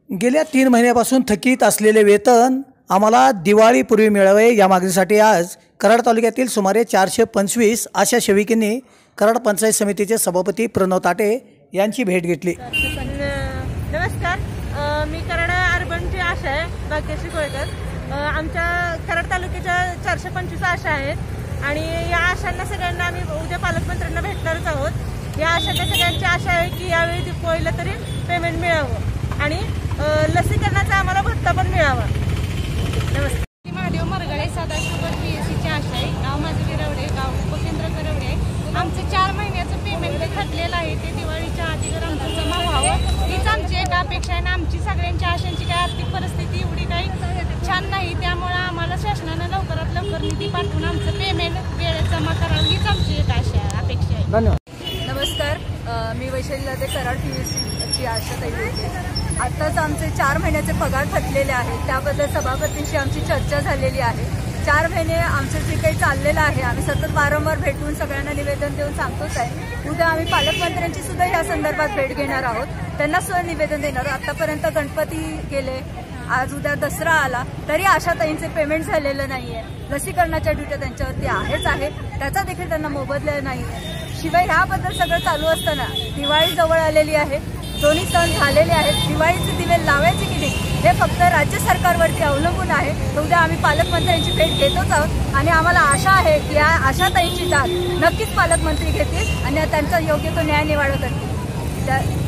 गेल्या 3 महिन्यापासून थकीत असलेले वेतन आम्हाला दिवाळीपूर्वी मिळावे या मागणीसाठी आज कराड तालुक्यातील सुमारे 425 आशा सेविकांनी कराड पंचायत समितीचे सभापती प्रणव ताटे यांची भेट घेतली। नमस्कार, मी कराड अर्बनची आशा आहे, भाग्यश्री गोळकर। आमच्या कराड तालुक्याच्या 425 आशा आहेत आणि या आशांना सगळ्यांना आम्ही उद्या पालकमंत्र्यांना भेटणारच आहोत। या आशांना सगळ्यांची आशा आहे की यावेळी दिवाळीला तरी पेमेंट मिळावं आणि लसीकरणाचा आम्हाला भत्ता पण मिळावा। नमस्कार, महादेव मरगळे सदाशिव PSCची आशा आहे। गाव माझे विरवडे, गाव उपकेंद्र करवडे। आमचं 4 महिन्याचं पेमेंट थकलेलं आहे, ते दिवाळीच्या आधी जर आमचं जमा व्हावं हीच आमची एक अपेक्षा आहे। आमची सगळ्यांच्या आशांची काय आर्थिक परिस्थिती एवढी काही छान नाही, त्यामुळे आम्हाला शासनानं लवकरात लवकर निधी पाठवून आमचं पेमेंट वेळेत जमा करावं हीच आमची एक अपेक्षा आहे। धन्यवाद। नमस्कार, मी वैशाली लादे, कराड PSCची आशा ताई बोलते। आत्ताच आमचे 4 महिन्याचे पगार थकलेले आहेत, त्याबद्दल सभापतींशी आमची चर्चा झालेली आहे। 4 महिने आमचं जे काही चाललेलं आहे, आम्ही सतत वारंवार भेटून सगळ्यांना निवेदन देऊन सांगतोच आहे। उद्या आम्ही पालकमंत्र्यांची सुद्धा या संदर्भात भेट घेणार आहोत, त्यांना सुद्धा निवेदन देणार आहोत। आतापर्यंत गणपती गेले, आज उद्या दसरा आला तरी आशाताईंचे पेमेंट झालेलं नाहीये। लसीकरणाच्या ड्युट्या त्यांच्यावरती आहे, त्याचा देखील त्यांना मोबदला नाहीये। शिवाय ह्याबद्दल सगळं चालू असताना दिवाळी जवळ आलेली आहे, दोन्ही सण झालेले आहेत। दिवाळीचे दिवे लावायचे की नाही हे फक्त राज्य सरकारवरती अवलंबून आहे। तर उद्या आम्ही पालकमंत्र्यांची भेट घेतोच आहोत आणि आम्हाला आशा आहे की या आशाताईंची दाद नक्कीच पालकमंत्री घेतील आणि त्यांचा योग्य तो न्याय निवाडा करतील।